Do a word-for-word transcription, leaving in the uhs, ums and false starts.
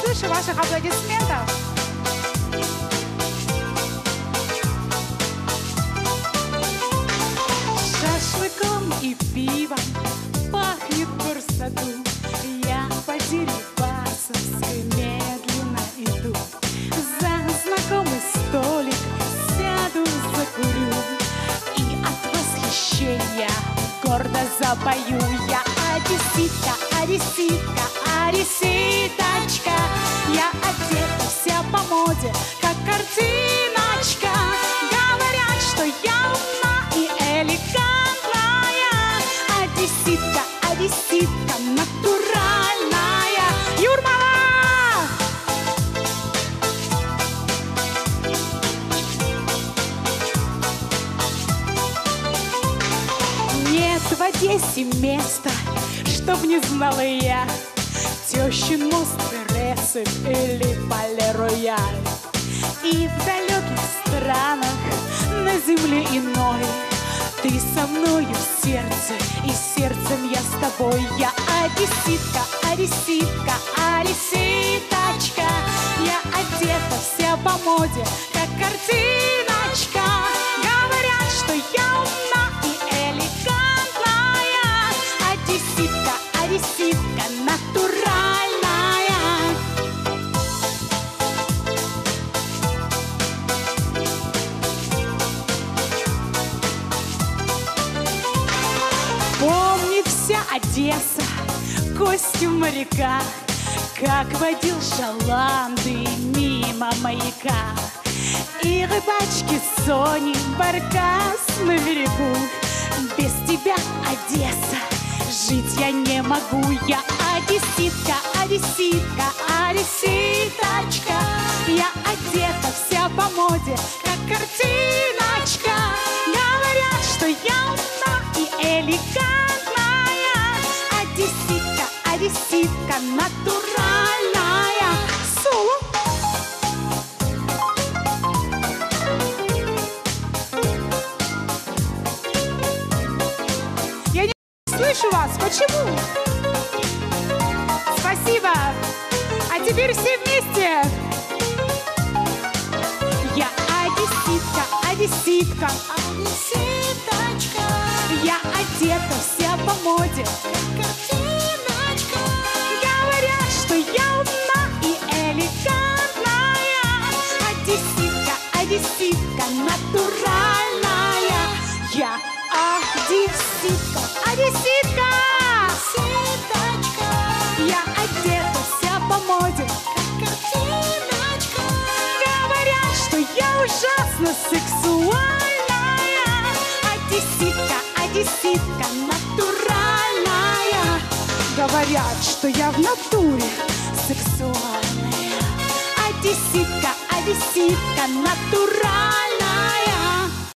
слышу ваших аплодисментов. Шашлыком и пивом пахнет бурсаду. Я по Дерибасовской медленно иду. За знакомый столик сяду, закурю. И от восхищения гордо запою. Я одесситка, одесситка, одесситочка. Я одета вся по моде, как картиночка. Говорят, что я умна и элегантная. Одесситка, одесситка, натуральная. Юрмала! Нет в Одессе места, чтоб не знала я тещин мост, Рецепь или Пале-Рояль. И в далеких странах на земле иной ты со мною в сердце, и сердцем я с тобой. Я одесситка, одесситка, одесситочка. Я одета вся по моде, как картиночка. Говорят, что я умна и элегантная. Одесситка, одесситка, натуральная. Помнит вся Одесса Костю моряка, как водил шаланды мимо маяка. И рыбачки Сони баркас на берегу. Без тебя, Одесса, жить я не могу. Я одесситка, одесситка, одесситочка. Я одета вся по моде, как картиночка. Говорят, что я умна и элегантная. Одесситка, одесситка, натуральная. Соло. Я не слышу вас. Почему? Спасибо. А теперь все вместе. Я одесситка, одесситка, одесситочка. Я одета вся по моде, как картиночка. Говорят, что я умна и элегантная. Одесситка, одесситка, натуральная. Я одесситка, одесситка, одесситочка. Я одета вся по моде, как картиночка. Говорят, что я ужасно сексуальная. Одесситка, одесситка, натуральная. Говорят, что я в натуре сексуальная. Одесситка, одесситка, натуральная.